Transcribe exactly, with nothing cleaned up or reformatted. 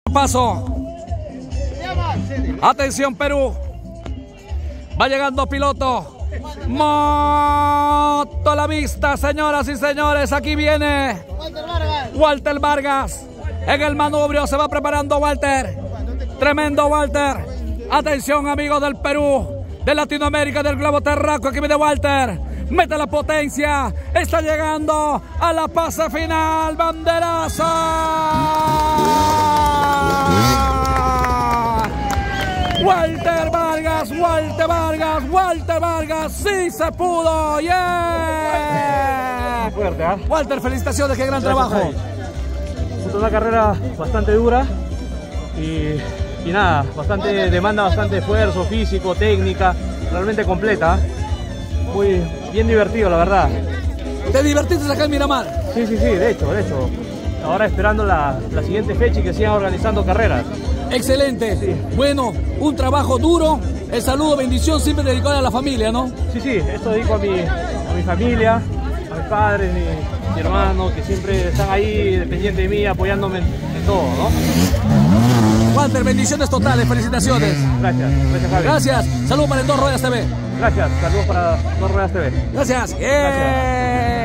Paso. Atención, Perú. Va llegando piloto. Moto a la vista, señoras y señores. Aquí viene Walter Vargas. En el manubrio se va preparando Walter. Tremendo Walter. Atención, amigos del Perú, de Latinoamérica, del globo terráqueo. Aquí viene Walter. Mete la potencia. Está llegando a la fase final. Banderazo. Walter Vargas, Walter Vargas, Walter Vargas. Sí se pudo. Yeah. Fuerte, ¿eh? Walter, felicitaciones. Qué gran Gracias, trabajo. Fue una carrera bastante dura. Y, y nada, bastante demanda, bastante esfuerzo físico, técnica. Realmente completa. Muy bien divertido, la verdad. ¿Te divertiste acá en Miramar? Sí, sí, sí, de hecho, de hecho. Ahora esperando la, la siguiente fecha y que sigan organizando carreras. Excelente. Sí. Bueno, un trabajo duro. El saludo, bendición, siempre dedicado a la familia, ¿no? Sí, sí, esto dedico a mi, a mi familia, a mis padres, mi, mi hermano, que siempre están ahí dependientes de mí, apoyándome en, en todo, ¿no? Walter, bendiciones totales, felicitaciones. Gracias, gracias, Javi. Gracias. Saludos para el Dos Ruedas T V. Gracias, saludos para Dos Ruedas T V. Gracias. Yeah. Gracias.